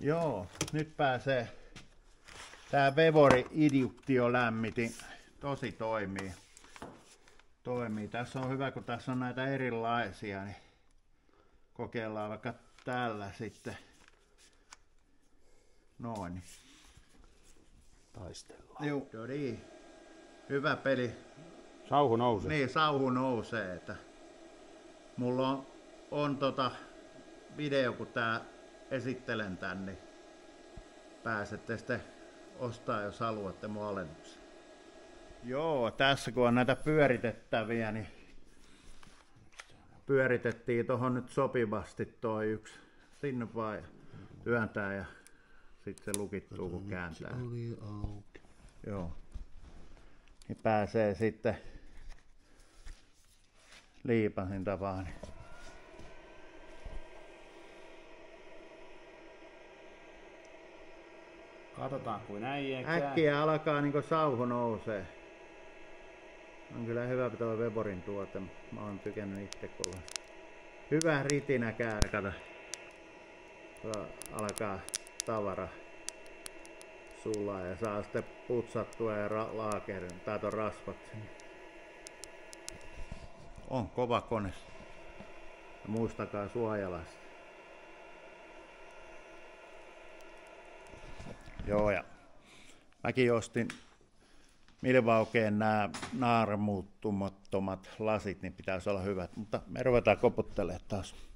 Joo, nyt pääsee. Tää Vevori induktionlämmitin tosi toimii. Tässä on hyvä, kun tässä on näitä erilaisia, niin kokeillaan vaikka tällä sitten. Noin. Taistellaan. Joo, niin. Hyvä peli. Sauhu nousee. Niin, sauhu nousee. Että mulla on video, kun esittelen tän, niin pääsette sitten ostaa, jos haluatte mun alennuksen. Joo, tässä kun on näitä pyöritettäviä, niin pyöritettiin tuohon nyt sopivasti toi yksi sinne vaan työntää ja sitten se lukittuu kun kääntää. Joo. Niin pääsee sitten liipasin tapaan. Katsotaan kuin äijä. Äkkiä alkaa niinku sauhu nousee. On kyllä hyvä tuo Vevorin tuote. Mä oon tykännyt itse kovasti. Hyvä ritinä käy, kato. Tuo alkaa tavara sulaa ja saa sitten putsattua ja laakerin tai ton rasvat. On kova kone. Ja muistakaa suojalasta. Joo, ja mäkin ostin Milwaukeen nämä naaramuuttumattomat lasit, niin pitäisi olla hyvät, mutta me ruvetaan koputtelemaan taas.